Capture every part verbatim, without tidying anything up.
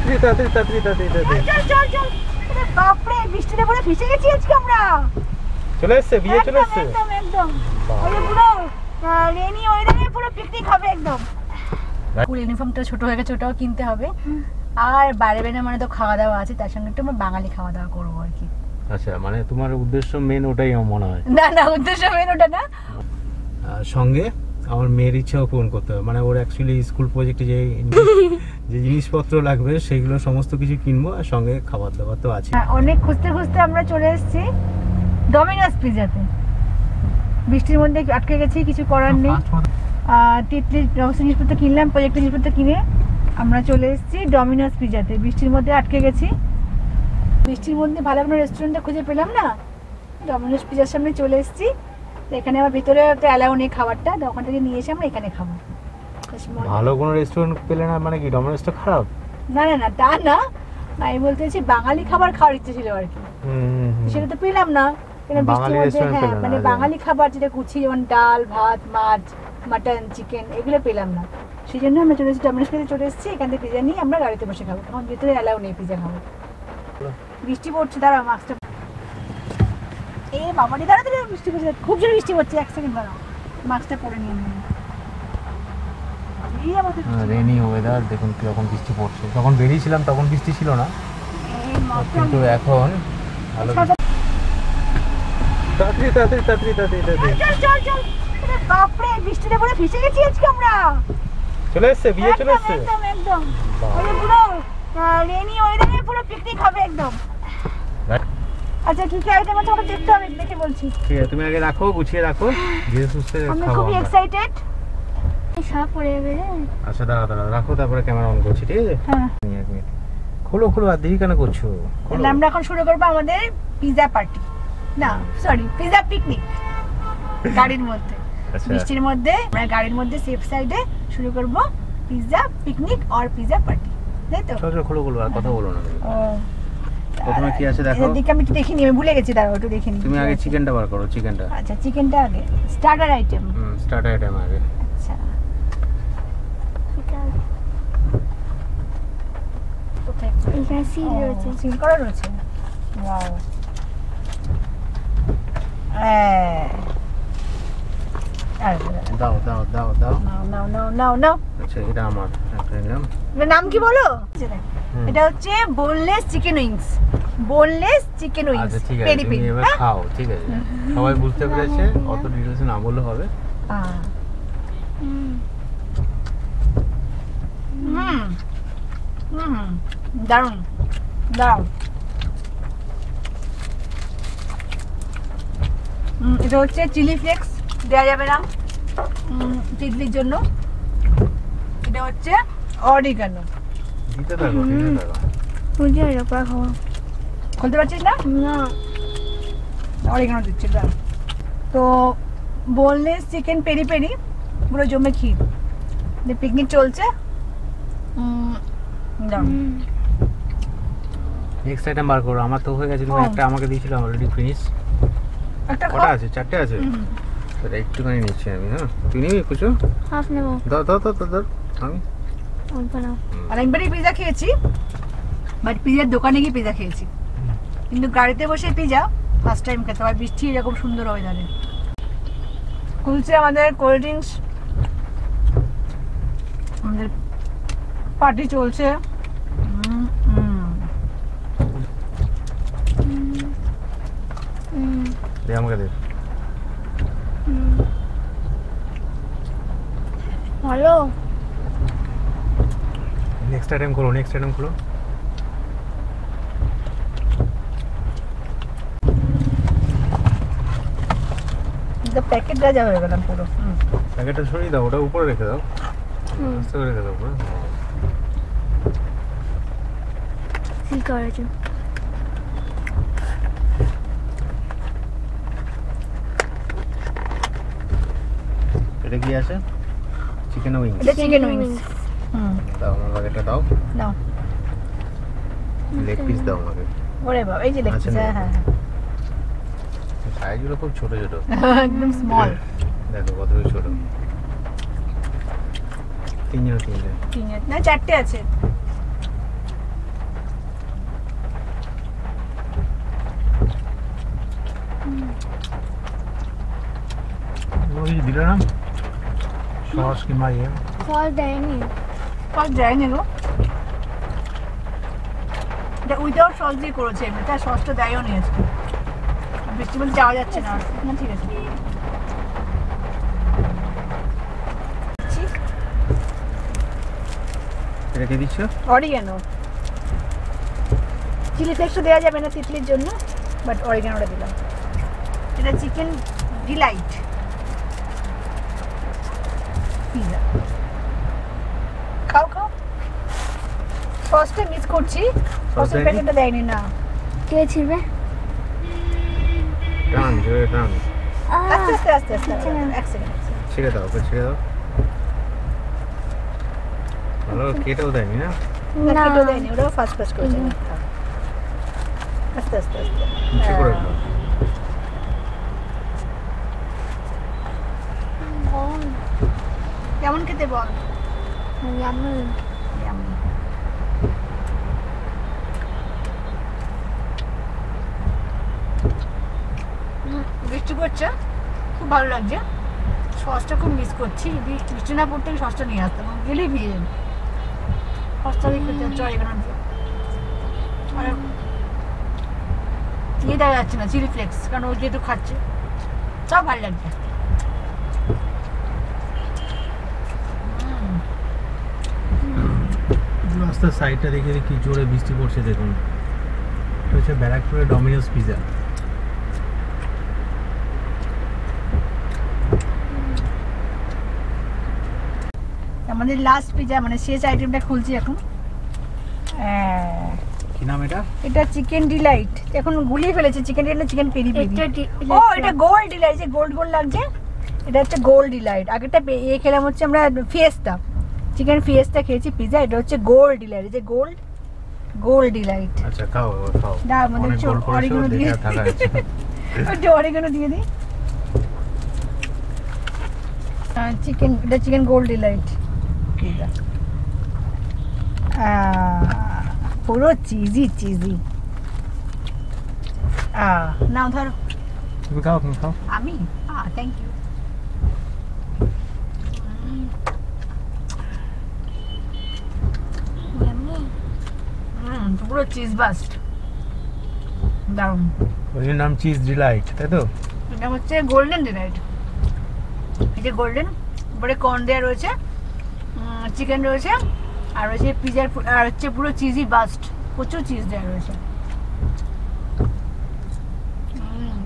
তাড়াতাড়ি তাড়াতাড়ি তাড়াতাড়ি তাড়াতাড়ি তাড়াতাড়ি চল চল চল। আরে বাপ রে, বৃষ্টিতে পুরো ভিজে গেছি আজকে আমরা। চলে এসছে, বিয়ে চলে এসছে একদম একদম। ওই পুরো রেনি ওয়েদারে পুরো পিকনিক হবে একদম। স্কুল ইউনিফর্মটা ছোট হয়ে গেছে, ওটাও কিনতে হবে। আর বাইরে বেরোনো মানে তো খাওয়া দাওয়া আছে, তার সঙ্গে একটু আমরা বাঙালি খাওয়া দাওয়া করবো আর কি। আচ্ছা, মানে তোমার উদ্দেশ্য মেন ওটাই আমার মনে হয়। না না, উদ্দেশ্য মেন ওটা না। সঙ্গে আমার মেয়ের ইচ্ছাও পূরণ করতে হবে, মানে ওর অ্যাকচুয়ালি স্কুল প্রজেক্টে যে যে জিনিসপত্র লাগবে সেগুলো সমস্ত কিছু কিনবো, আর সঙ্গে খাবার দাবার তো আছে। অনেক খুঁজতে খুঁজতে আমরা চলে এসেছি ডমিনোস পিজাতে। বৃষ্টির মধ্যে আটকে গেছি, কিছু করার নেই। তিতলি জিনিসপত্র কিনলাম, প্রজেক্টের জিনিসপত্র কিনে আমরা চলে এসেছি ডমিনোস পিজাতে। বৃষ্টির মধ্যে আটকে গেছি, বৃষ্টির মধ্যে ভালো কোনো রেস্টুরেন্টে খুঁজে পেলাম না, ডমিনোস পিজার সামনে চলে এসেছি। তো এখানে আমার ভিতরে তো অ্যালাউ নেই খাবারটা, তো ওখান থেকে নিয়ে এসে আমরা এখানে খাবো। ভালো কোনো রেস্টুরেন্ট পেলে না মানে কি ডমিনোসটা খারাপ? না না না, তা না, আমি বলতে চাইছি বাঙালি খাবার খাওয়ার ইচ্ছে ছিল আর কি, সেটা তো পেলাম না। বৃষ্টির মধ্যে হ্যাঁ মানে বাঙালি খাবার যেটা কুচি, যেমন ডাল ভাত মাছ মাটন চিকেন এগুলো পেলাম না, সেই জন্য আমরা চলে এসেছি ডমিনোস পিজাতে চলে এসেছি। এখান থেকে পিজা নিয়ে আমরা গাড়িতে বসে খাবো, তখন ভিতরে অ্যালাউ নেই পিজা খাবো। বৃষ্টি পড়ছে, দাঁড়াও মাস্কটা, এ বাবারে দাঁড়া দাঁড়া, বৃষ্টি পড়ছে, খুব জোরে বৃষ্টি পড়ছে, এক সেকেন্ড দাঁড়াও, মাস্কটা পরে নিয়ে নিই। রেনি ওয়েদার দেখুন কিরকম বৃষ্টি পড়ছে। যখন বেরিয়েছিলাম তখন বৃষ্টি ছিল না, কিন্তু এখন ভালো। তাড়াতাড়ি তাড়াতাড়ি তাড়াতাড়ি তাড়াতাড়ি তাড়াতাড়ি চল চল চল। আরে বাপ রে, বৃষ্টিতে পুরো ভিজে গেছি আজকে আমরা। চলে এসছে, বিয়ে চলে এসছে একদম একদম। ওই পুরো রেনি ওয়েদারে পুরো পিকনিক হবে একদম। আচ্ছা কি কি আইটেম আছে ওটা দেখতে হবে, দেখে বলছি। ঠিক আছে, তুমি আগে রাখো, গুছিয়ে রাখো, ধীরে সুস্থে খাও। আমি খুব এক্সাইটেড। সব পড়ে যাবে। আচ্ছা দাঁড়া দাঁড়া রাখো, তারপরে ক্যামেরা অন করছি, ঠিক আছে? হ্যাঁ খোলো খোলো, আর দেরি কেন করছো? তাহলে আমরা এখন শুরু করবো আমাদের পিজা পার্টি, না সরি পিজা পিকনিক গাড়ির মধ্যে। বৃষ্টির মধ্যে আমরা গাড়ির মধ্যে সেফ সাইডে শুরু করব পিজা পিকনিক আর পিজা পার্টি, তাই তো? চলো চলো খোলো খোলো, আর কথা বলো না। ও প্রথমে কি আছে দেখো। এদিকে আমি একটু দেখিনি, আমি ভুলে গেছি, দাঁড়াও একটু দেখে নিই। তুমি আগে চিকেনটা বার করো, চিকেনটা। আচ্ছা চিকেনটা আগে, স্টার্টার আইটেম। হুম, স্টার্টার আইটেম আগে। আচ্ছা কোথায়? এখানে সিল রয়েছে, সিল করা রয়েছে। ওয়াও, হ্যাঁ দাও দাও দাও দাও। নাও নাও নাও নাও নাও। আচ্ছা এটা আমার একটা নিলাম। এর নাম কি বলো? এটা হচ্ছে boneless chicken wings, boneless chicken wings আচ্ছা ঠিক আছে, পেরি তুমি পেরি। এবার খাও, ঠিক আছে? সবাই বুঝতে পেরেছে, অত ডিটেইলস না বললে হবে। হ্যাঁ হুম হুম দারুন দারুন। এটা হচ্ছে চিলি ফ্লেক্স, দেওয়া যাবে না চিলির জন্য। এটা হচ্ছে অরিগানো, দিতে থাকো দিতে থাকো। বুঝে রাখা খাওয়া খুলতে পারছিস না? না অরিগানো দিচ্ছি। তো বোনলেস চিকেন পেরি পেরি পুরো জমে ক্ষীর, পিকনিক চলছে। নেক্সট আইটেম বার করো, আমার তো হয়ে গেছে, তুমি একটা আমাকে দিয়েছিলে অলরেডি ফিনিশ। একটা কটা আছে? চারটে আছে। তো একটুখানি নিচ্ছি আমি। হ্যাঁ তুমি নিবি কিছু? হাফ নেবো। দাও দাও দাও দাও আমি অল্প নাও। অনেকবারই পিজা খেয়েছি, বাট পিজার দোকানে গিয়ে পিজা খেয়েছি, কিন্তু গাড়িতে বসে পিজা ফার্স্ট টাইম খেতে হয় বৃষ্টি এরকম সুন্দর ওয়েদারে। খুলছে আমাদের কোল্ড ড্রিঙ্কস, আমাদের পার্টি চলছে। দে আমাকে দে। ভালো। নেক্সট আইটেম খোলো, নেক্সট আইটেম খোলো। প্যাকেটটা যাবে গেলাম পুরো। প্যাকেটটা সরিয়ে দাও, ওটা উপরে রেখে দাও, আস্তে করে রেখে দাও পুরো। সিল করেছো? এটা কি আছে? Chicken wings. এটা চিকেন উইংস। হুম দাও আমার প্যাকেটটা দাও। নাও লেগ পিস দাও আমাকে। ওরে বাবা, এই যে লেগ পিস। হ্যাঁ হ্যাঁ সাইজগুলো খুব ছোট ছোট, একদম স্মল। দেখো কত ছোট। তিনজন তিনজন তিনজন না চারটে আছে। কোনো কিছু দিলে না সস কিংবা ইয়ে ফল দেয়নি। সস দেয়নি গো, এটা উইদাউট সস দিয়ে করেছে, এমনিতে আর সসটা দেয়ও নি আজকে। বৃষ্টি বলে যাওয়া যাচ্ছে না, না ঠিক আছে। রেখে দিচ্ছ অরিগানো, চিলি ফ্লেক্সও দেওয়া যাবে না তিতলির জন্য, বাট অরিগানোটা দিলাম। এটা চিকেন ডিলাইট পিজা। খাও খাও, সসটা মিস করছি, সসের দেয়নি? প্যাকেটটা দেয়নি না। কে ছিড়বে? টান ধরে টান আহ, আস্তে আস্তে আস্তে আস্তে আচ্ছা। এক সেকেন্ড। ছেড়ে দাও ওকে ছেড়ে দাও ভালো কেটেও দেয়নি না না না। কেটো দেয়নি, ওরাও ফাস্ট ফাস্ট করেছে। হুম। খাও। আস্তে আস্তে আস্তে নিচে করে দাও বল। কেমন খেতে বল। Yummy. Yummy. বৃষ্টি পড়ছে, খুব ভালো লাগছে। সসটা খুব মিস করছি, যদি বৃষ্টি না পড়তে সসটা নিয়ে আসতাম, গেলেই ভিজে যাবে। সসটা দিয়ে খেতে হচ্ছে অরিগানো দিয়ে। আর ইয়ে দেখা যাচ্ছে না চিলি ফ্লেক্স, কারণ ওই যেহেতু খাচ্ছে সব ভালো লাগছে। রাস্তার সাইডটা দেখে কি জোরে বৃষ্টি পড়ছে দেখুন। এটা হচ্ছে ব্যারাকপুরের ডমিনোস পিজা। আমাদের লাস্ট পিজা মানে শেষ আইটেমটা খুলছি এখন। কি নাম এটা? এটা চিকেন ডিলাইট, এখন গুলিয়ে ফেলেছে chicken delight, chicken peri peri. এটা ডি- ও এটা গোল্ড ডিলাইট, যে গোল্ড গোল্ড লাগছে, এটা হচ্ছে গোল্ড ডিলাইট। আগেরটা পে- এ খেলাম হচ্ছে আমরা ফিয়েস্তা, চিকেন ফিয়েস্তা খেয়েছি পিজা, এটা হচ্ছে গোল্ড ডিলাইট, যে গোল্ড গোল্ড ডিলাইট। আচ্ছা খাও খাও দাও, আমাদের অনেক চো- গোল করেছো অরিগানো দেখে দিয়ে- আর থাকা যাচ্ছে না। ওটা অরিগানো দিয়ে দিই। চিকেন, এটা চিকেন গোল্ড ডিলাইট পিজা, পুরো চিজি চিজি। নাও ধরো। তুমি খাও তুমি খাও আমি থ্যাংক ইউ। Yummy. পুরো চিজ বাস্ট, দারুণ। ওই নাম চিজ ডিলাইট তাই তো? এটা হচ্ছে গোল্ডেন ডিলাইট, এই যে গোল্ডেন, উপরে কর্ন দেওয়া রয়েছে, চিকেন রয়েছে, আর রয়েছে পিজার, আর হচ্ছে পুরো চিজি বাস্ট, প্রচুর চিজ দেওয়া রয়েছে। উম।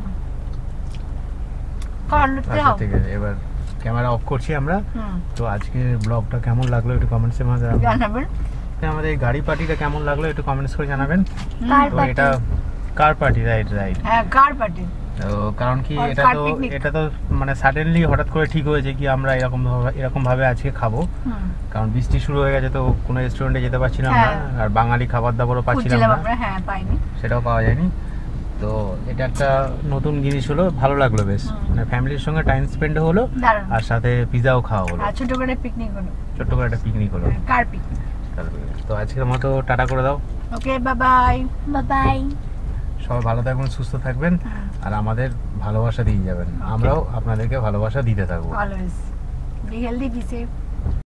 খাও, লুটতে আচ্ছা খাও। ঠিক আছে, এবার ক্যামেরা অফ করছি আমরা। হুম, তো আজকের ব্লগটা কেমন লাগলো একটু কমেন্টসের মাঝে জানাবেন। জানাবেন। আমাদের এই গাড়ি পার্টিটা কেমন লাগলো একটু কমেন্টস করে জানাবেন। কার তো party? এটা কার পার্টি, রাইট রাইট। হ্যাঁ, কার পার্টি। তো কারণ কি আর এটা car তো picnic। এটা তো মানে সাডেনলি হঠাৎ করে ঠিক হয়েছে কি আমরা এরকম ভাবে এরকম ভাবে আজকে খাবো, হুম, কারণ বৃষ্টি শুরু হয়ে গেছে তো কোনো রেস্টুরেন্টে যেতে পারছিলাম না, হ্যাঁ। আর বাঙালি খাবার দাবারও পাচ্ছিলাম খুঁজছিলাম না, আমরা, হ্যাঁ পাইনি। সেটাও পাওয়া যায়নি। তো এটা একটা নতুন জিনিস হলো, ভালো লাগলো বেশ, হুম। মানে ফ্যামিলির সঙ্গে টাইম স্পেন্ড হলো দারুণ। আর সাথে পিজাও খাওয়া হলো, আর ছোট করে পিকনিক হলো, ছোট্ট করে একটা পিকনিক হলো। Car picnic. তো আজকের মতো টাটা করে দাও, okay, bye bye. Bye bye. সবাই ভালো থাকবেন, সুস্থ থাকবেন, আর আমাদের ভালোবাসা দিয়ে যাবেন, আমরাও আপনাদেরকে ভালোবাসা দিতে থাকবো। Always be healthy, be safe.